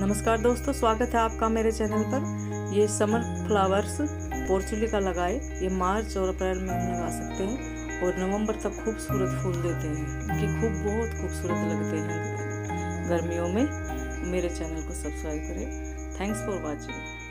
नमस्कार दोस्तों, स्वागत है आपका मेरे चैनल पर। ये समर फ्लावर्स पोर्चुलिका लगाए, ये मार्च और अप्रैल में हम लगा सकते हैं और नवंबर तक खूबसूरत फूल देते हैं कि बहुत खूबसूरत लगते हैं गर्मियों में। मेरे चैनल को सब्सक्राइब करें। Thanks for watching.